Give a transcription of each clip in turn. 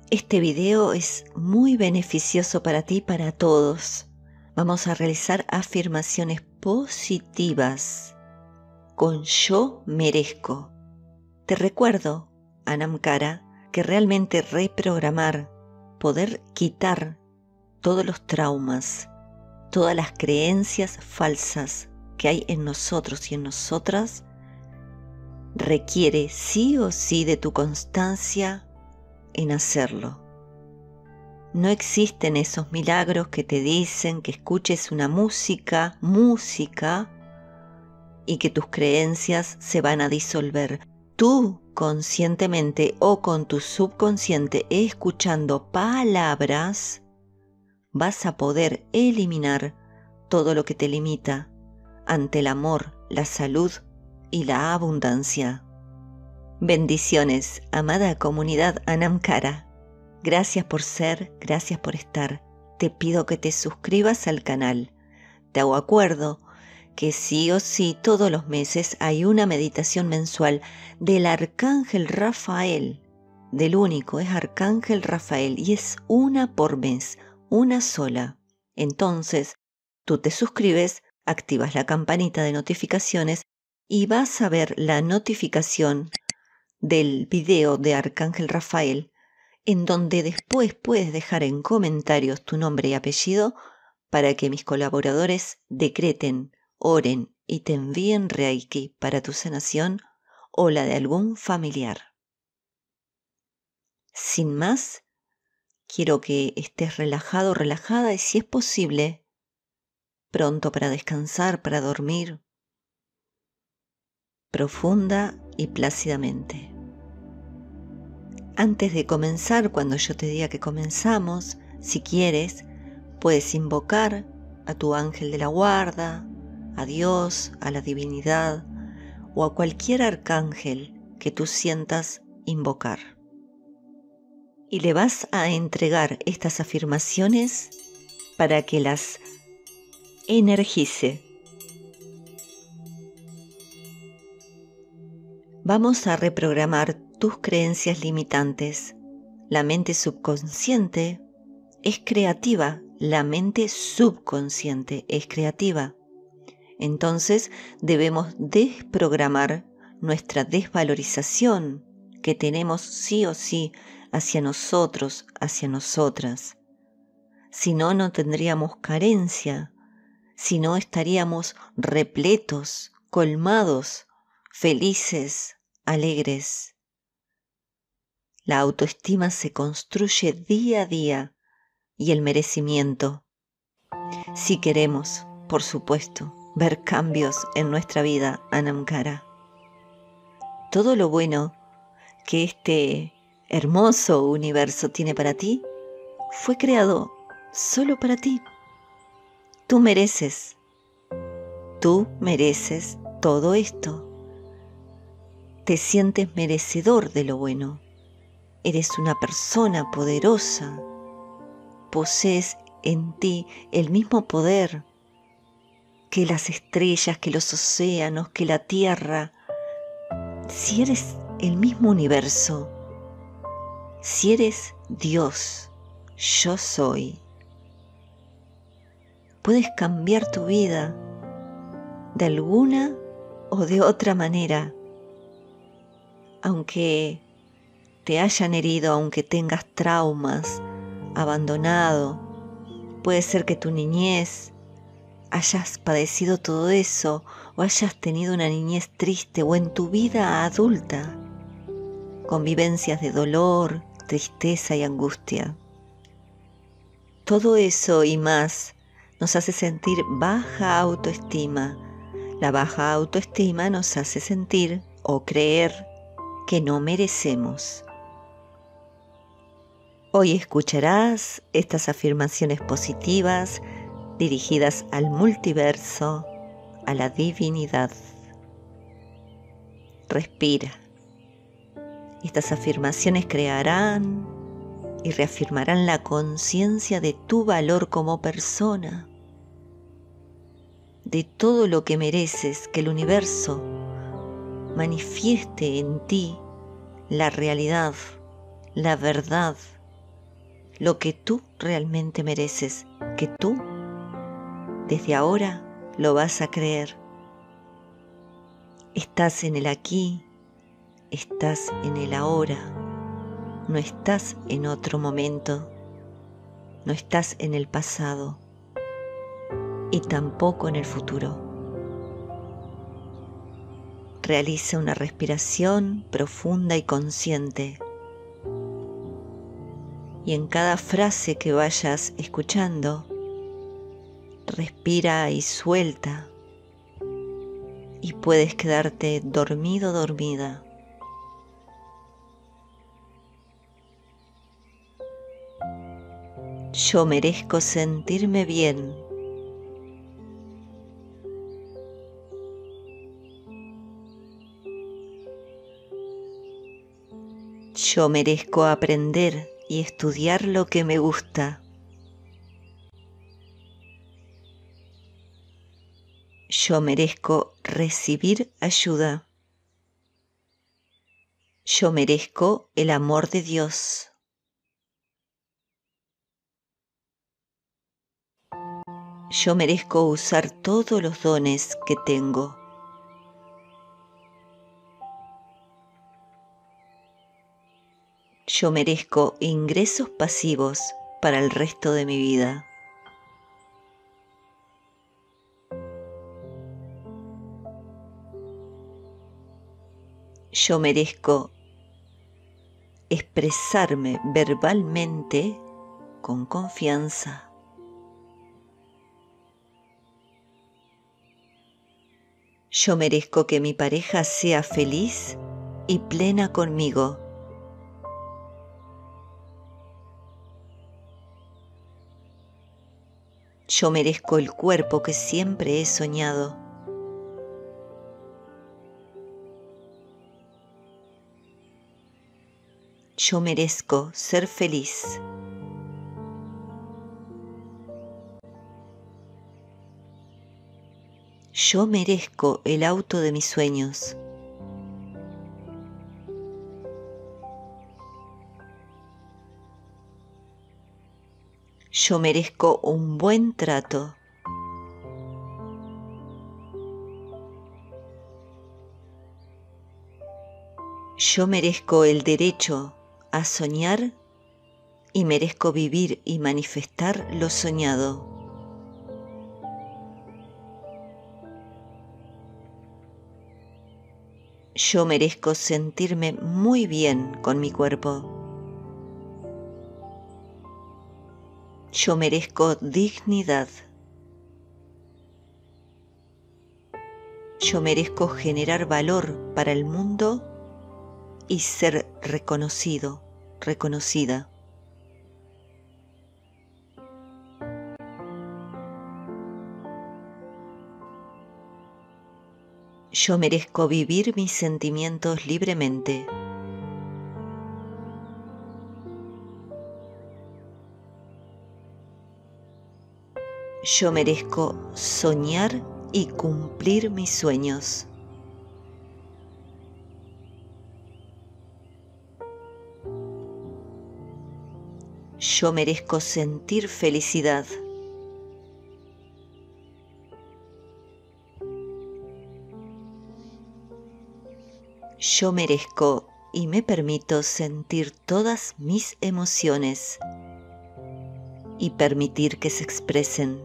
Este video es muy beneficioso para ti y para todos. Vamos a realizar afirmaciones positivas con yo merezco. Te recuerdo, Anamkara, que realmente reprogramar, poder quitar todos los traumas, todas las creencias falsas que hay en nosotros y en nosotras, requiere sí o sí de tu constancia en hacerlo. No existen esos milagros que te dicen que escuches una música y que tus creencias se van a disolver. Tú conscientemente o con tu subconsciente escuchando palabras vas a poder eliminar todo lo que te limita ante el amor, la salud y la abundancia. Bendiciones, amada comunidad Anamkara. Gracias por ser, gracias por estar. Te pido que te suscribas al canal. Te hago acuerdo que sí o sí todos los meses hay una meditación mensual del Arcángel Rafael. Del único, es Arcángel Rafael y es una por mes, una sola. Entonces, tú te suscribes, activas la campanita de notificaciones y vas a ver la notificación del video de Arcángel Rafael, en donde después puedes dejar en comentarios tu nombre y apellido para que mis colaboradores decreten, oren y te envíen Reiki para tu sanación o la de algún familiar. Sin más, quiero que estés relajado, relajada y si es posible, pronto para descansar, para dormir, profunda y plácidamente. Antes de comenzar, cuando yo te diga que comenzamos, si quieres, puedes invocar a tu ángel de la guarda, a Dios, a la divinidad o a cualquier arcángel que tú sientas invocar. Y le vas a entregar estas afirmaciones para que las energice. Vamos a reprogramar tus creencias limitantes. La mente subconsciente es creativa, la mente subconsciente es creativa. Entonces debemos desprogramar nuestra desvalorización que tenemos sí o sí hacia nosotros, hacia nosotras. Si no, no tendríamos carencia, si no estaríamos repletos, colmados, felices, alegres. La autoestima se construye día a día y el merecimiento. Si queremos, por supuesto, ver cambios en nuestra vida, Anamkara. Todo lo bueno que este hermoso universo tiene para ti fue creado solo para ti. Tú mereces todo esto. Te sientes merecedor de lo bueno. Eres una persona poderosa. Posees en ti el mismo poder que las estrellas, que los océanos, que la tierra. Si eres el mismo universo, si eres Dios, yo soy, puedes cambiar tu vida de alguna o de otra manera, aunque te hayan herido, aunque tengas traumas, abandonado. Puede ser que tu niñez hayas padecido todo eso o hayas tenido una niñez triste o en tu vida adulta, con vivencias de dolor, tristeza y angustia. Todo eso y más nos hace sentir baja autoestima. La baja autoestima nos hace sentir o creer que no merecemos. Hoy escucharás estas afirmaciones positivas dirigidas al multiverso, a la divinidad. Respira. Estas afirmaciones crearán y reafirmarán la conciencia de tu valor como persona, de todo lo que mereces, que el universo manifieste en ti la realidad, la verdad lo que tú realmente mereces, que tú desde ahora lo vas a creer. Estás en el aquí, estás en el ahora, no estás en otro momento, no estás en el pasado y tampoco en el futuro. Realiza una respiración profunda y consciente. Y en cada frase que vayas escuchando, respira y suelta. Y puedes quedarte dormido, dormida. Yo merezco sentirme bien. Yo merezco aprender y estudiar lo que me gusta. Yo merezco recibir ayuda. Yo merezco el amor de Dios. Yo merezco usar todos los dones que tengo. Yo merezco ingresos pasivos para el resto de mi vida. Yo merezco expresarme verbalmente con confianza. Yo merezco que mi pareja sea feliz y plena conmigo. Yo merezco el cuerpo que siempre he soñado. Yo merezco ser feliz. Yo merezco el auto de mis sueños. Yo merezco un buen trato. Yo merezco el derecho a soñar y merezco vivir y manifestar lo soñado. Yo merezco sentirme muy bien con mi cuerpo. Yo merezco dignidad. Yo merezco generar valor para el mundo y ser reconocido, reconocida. Yo merezco vivir mis sentimientos libremente. Yo merezco soñar y cumplir mis sueños. Yo merezco sentir felicidad. Yo merezco y me permito sentir todas mis emociones y permitir que se expresen.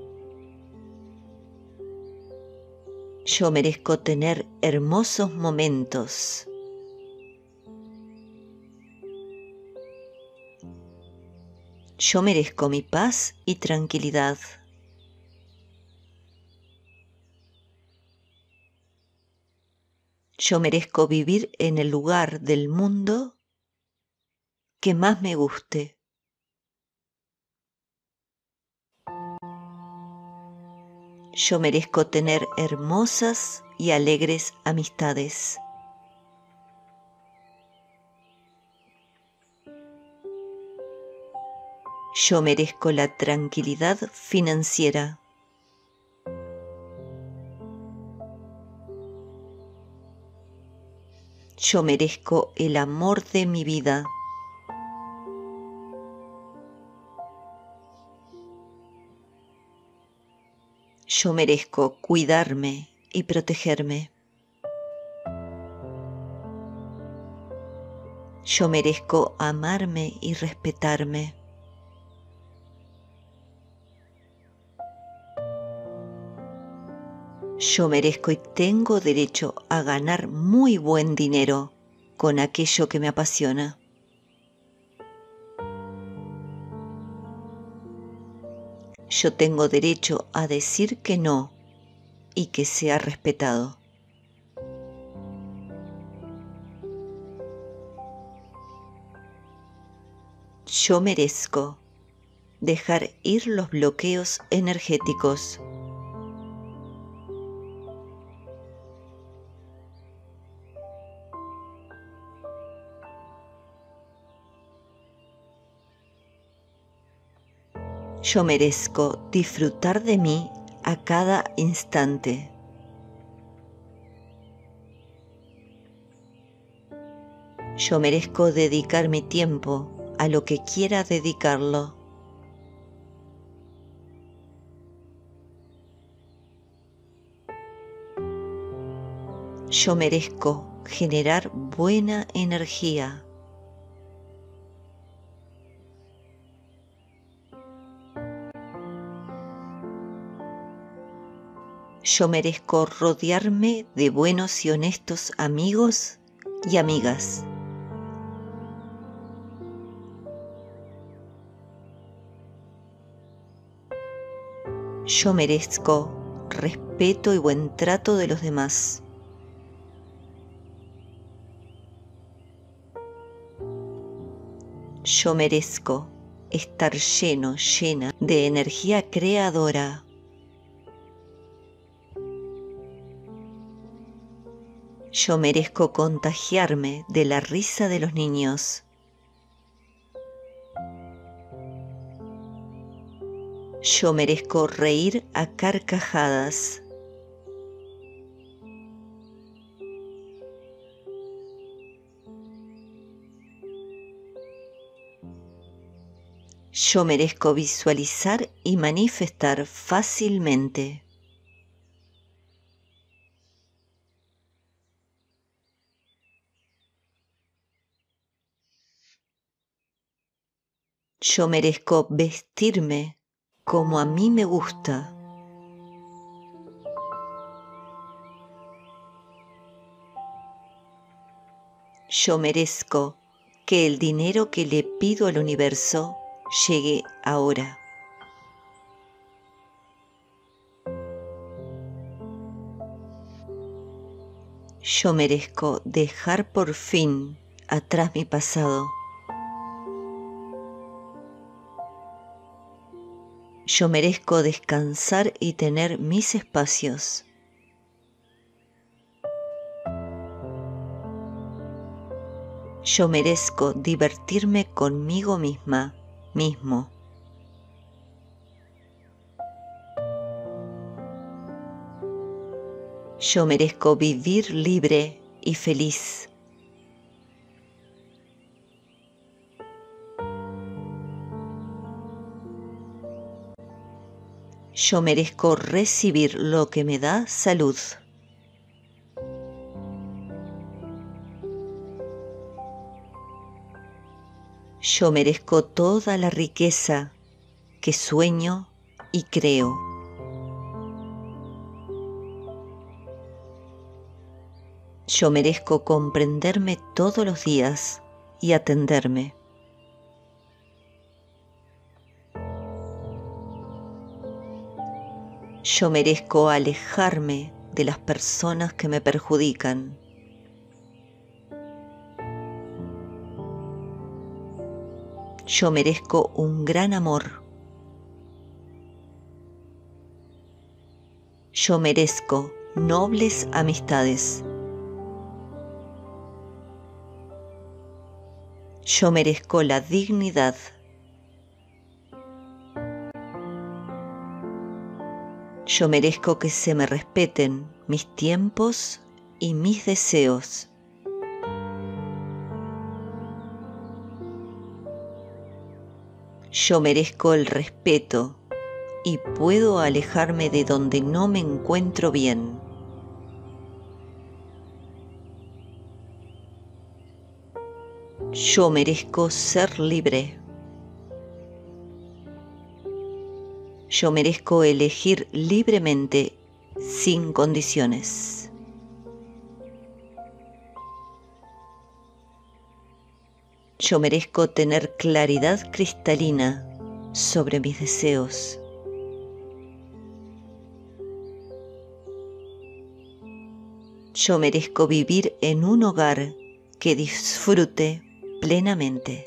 Yo merezco tener hermosos momentos. Yo merezco mi paz y tranquilidad. Yo merezco vivir en el lugar del mundo que más me guste. Yo merezco tener hermosas y alegres amistades. Yo merezco la tranquilidad financiera. Yo merezco el amor de mi vida. Yo merezco cuidarme y protegerme. Yo merezco amarme y respetarme. Yo merezco y tengo derecho a ganar muy buen dinero con aquello que me apasiona. Yo tengo derecho a decir que no y que sea respetado. Yo merezco dejar ir los bloqueos energéticos. Yo merezco disfrutar de mí a cada instante. Yo merezco dedicar mi tiempo a lo que quiera dedicarlo. Yo merezco generar buena energía. Yo merezco rodearme de buenos y honestos amigos y amigas. Yo merezco respeto y buen trato de los demás. Yo merezco estar llena de energía creadora. Yo merezco contagiarme de la risa de los niños. Yo merezco reír a carcajadas. Yo merezco visualizar y manifestar fácilmente. Yo merezco vestirme como a mí me gusta. Yo merezco que el dinero que le pido al universo llegue ahora. Yo merezco dejar por fin atrás mi pasado. Yo merezco descansar y tener mis espacios. Yo merezco divertirme conmigo misma, mismo. Yo merezco vivir libre y feliz. Yo merezco recibir lo que me da salud. Yo merezco toda la riqueza que sueño y creo. Yo merezco comprenderme todos los días y atenderme. Yo merezco alejarme de las personas que me perjudican. Yo merezco un gran amor. Yo merezco nobles amistades. Yo merezco la dignidad. Yo merezco que se me respeten mis tiempos y mis deseos. Yo merezco el respeto y puedo alejarme de donde no me encuentro bien. Yo merezco ser libre. Yo merezco elegir libremente, sin condiciones. Yo merezco tener claridad cristalina sobre mis deseos. Yo merezco vivir en un hogar que disfrute plenamente.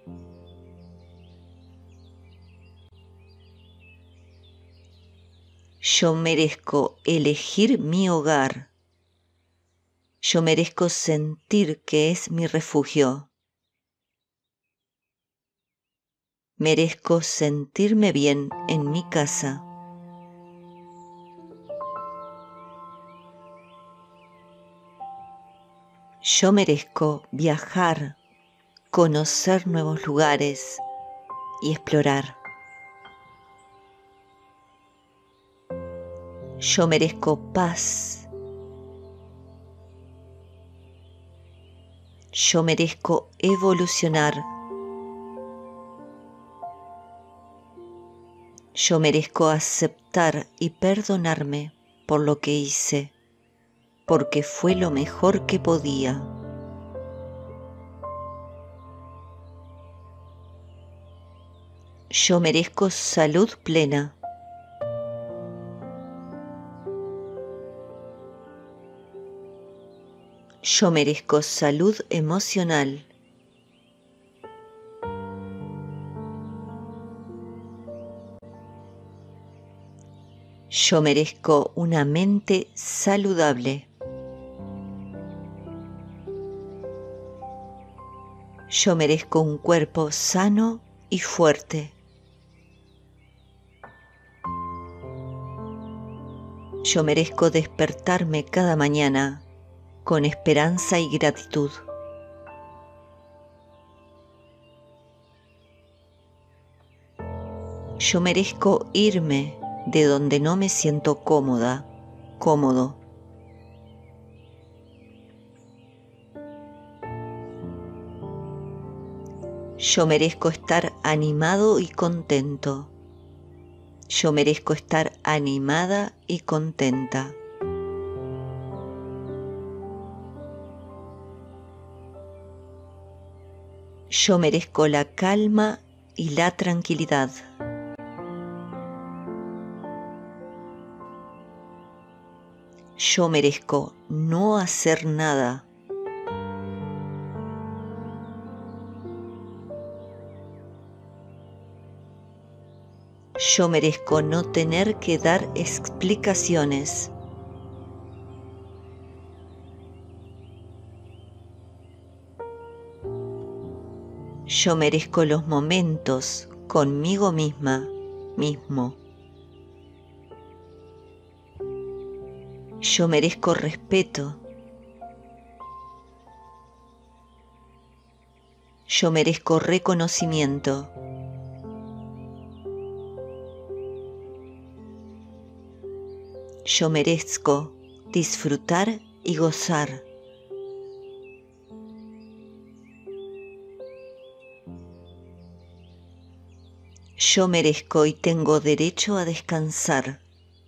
Yo merezco elegir mi hogar. Yo merezco sentir que es mi refugio. Merezco sentirme bien en mi casa. Yo merezco viajar, conocer nuevos lugares y explorar. Yo merezco paz. Yo merezco evolucionar. Yo merezco aceptar y perdonarme por lo que hice, porque fue lo mejor que podía. Yo merezco salud plena. Yo merezco salud emocional. Yo merezco una mente saludable. Yo merezco un cuerpo sano y fuerte. Yo merezco despertarme cada mañana con esperanza y gratitud. Yo merezco irme de donde no me siento cómoda, cómodo. Yo merezco estar animado y contento. Yo merezco estar animada y contenta. Yo merezco la calma y la tranquilidad. Yo merezco no hacer nada. Yo merezco no tener que dar explicaciones. Yo merezco los momentos conmigo misma, mismo. Yo merezco respeto. Yo merezco reconocimiento. Yo merezco disfrutar y gozar. Yo merezco y tengo derecho a descansar.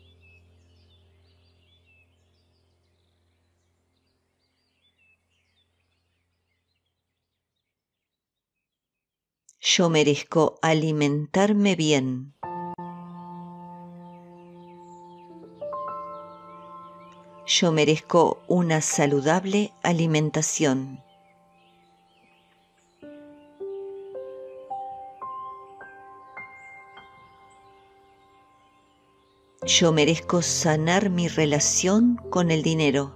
Yo merezco alimentarme bien. Yo merezco una saludable alimentación. Yo merezco sanar mi relación con el dinero.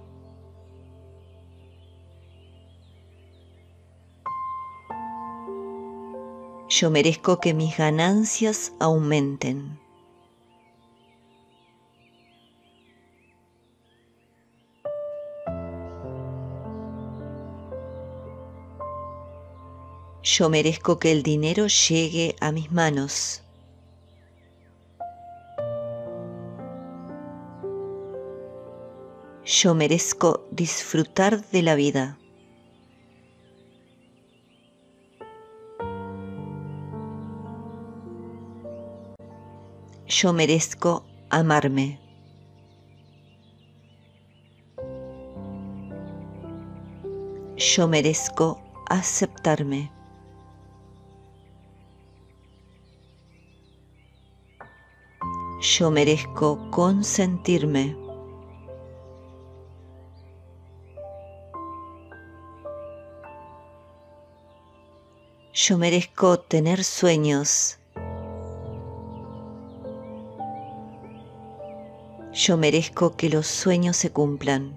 Yo merezco que mis ganancias aumenten. Yo merezco que el dinero llegue a mis manos. Yo merezco disfrutar de la vida. Yo merezco amarme. Yo merezco aceptarme. Yo merezco consentirme. Yo merezco tener sueños. Yo merezco que los sueños se cumplan.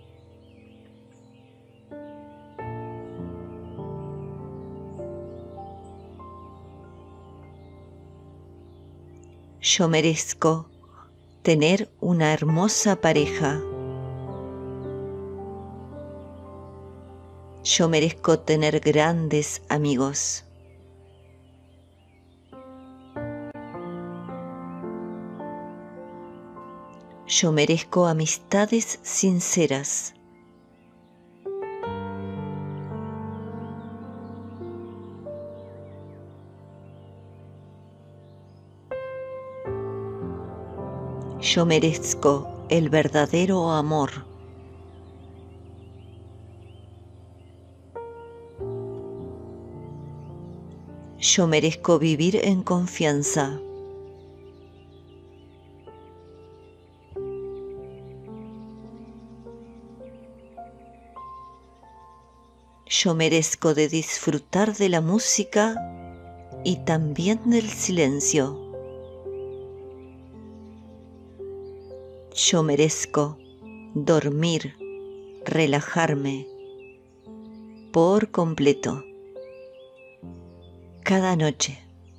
Yo merezco tener una hermosa pareja. Yo merezco tener grandes amigos. Yo merezco amistades sinceras. Yo merezco el verdadero amor. Yo merezco vivir en confianza. Yo merezco de disfrutar de la música y también del silencio. Yo merezco dormir, relajarme por completo, cada noche.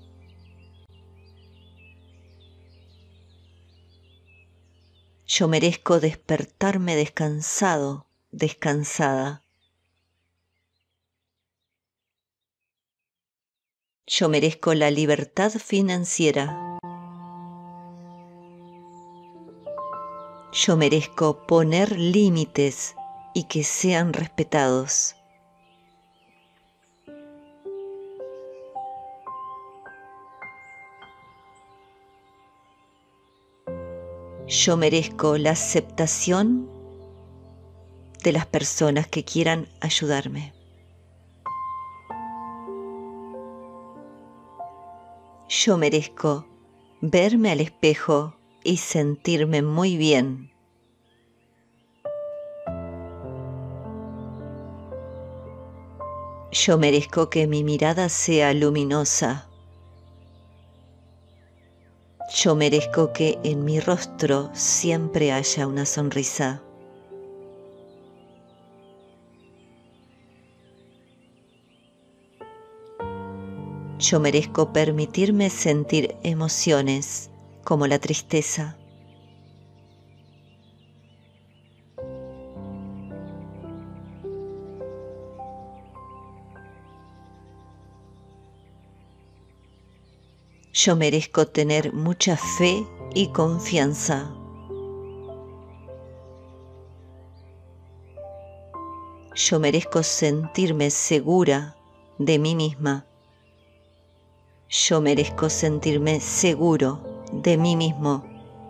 Yo merezco despertarme descansado, descansada. Yo merezco la libertad financiera. Yo merezco poner límites y que sean respetados. Yo merezco la aceptación de las personas que quieran ayudarme. Yo merezco verme al espejo y sentirme muy bien. Yo merezco que mi mirada sea luminosa. Yo merezco que en mi rostro siempre haya una sonrisa. Yo merezco permitirme sentir emociones como la tristeza. Yo merezco tener mucha fe y confianza. Yo merezco sentirme segura de mí misma. Yo merezco sentirme seguro de mí mismo.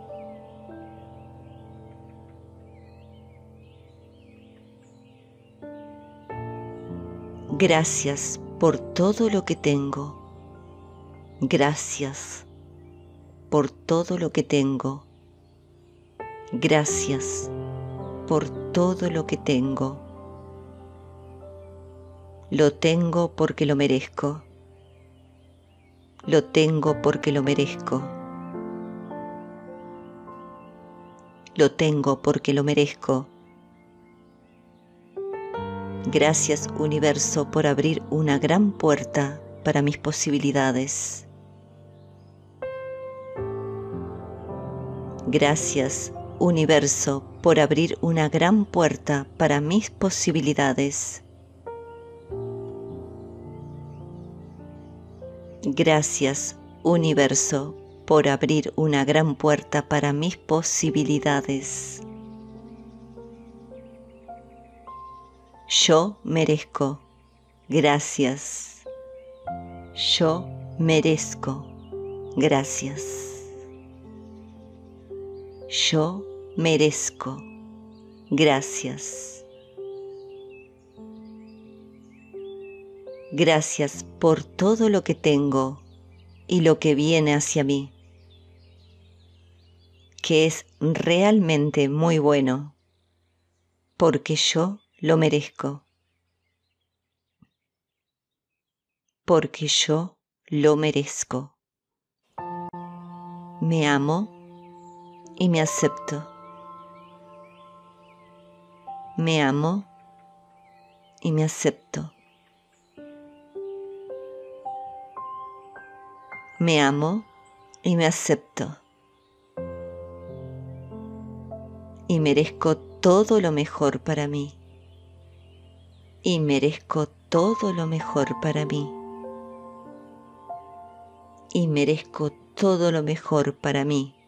Gracias por todo lo que tengo. Gracias por todo lo que tengo. Gracias por todo lo que tengo. Lo tengo porque lo merezco. Lo tengo porque lo merezco. Lo tengo porque lo merezco. Gracias, universo, por abrir una gran puerta para mis posibilidades. Gracias, universo, por abrir una gran puerta para mis posibilidades. Gracias, universo, por abrir una gran puerta para mis posibilidades. Yo merezco. Gracias. Yo merezco. Gracias. Yo merezco. Gracias. Gracias por todo lo que tengo y lo que viene hacia mí, que es realmente muy bueno, porque yo lo merezco. Porque yo lo merezco. Me amo y me acepto. Me amo y me acepto. Me amo y me acepto. Y merezco todo lo mejor para mí. Y merezco todo lo mejor para mí. Y merezco todo lo mejor para mí.